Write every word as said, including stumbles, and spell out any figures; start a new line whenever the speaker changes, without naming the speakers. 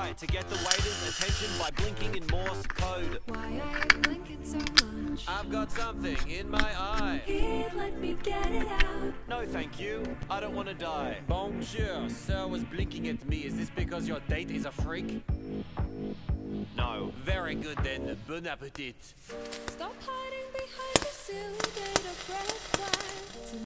try to get the waiter's attention by blinking in Morse code.
Why are you blinking so much?
I've got something in my eye.
Here, let me get it out.
No, thank you. I don't want to die. Bonjour, sir was blinking at me. Is this because your date is a freak? No. Very good then. Bon appetit.
Stop hiding behind the silly data breath fly.